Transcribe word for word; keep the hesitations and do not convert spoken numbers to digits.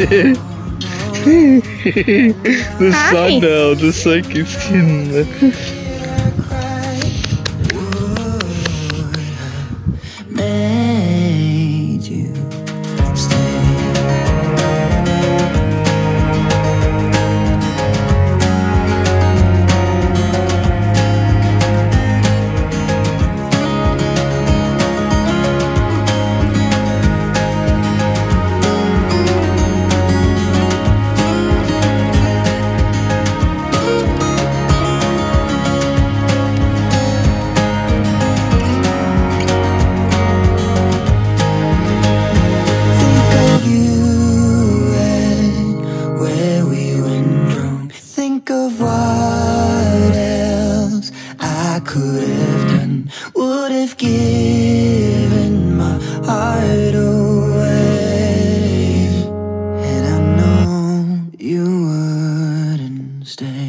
The Hi. sun now, the sun keeps skin. Made you stay. Think of what else I could have done. Would have given my heart away, and I know you wouldn't stay.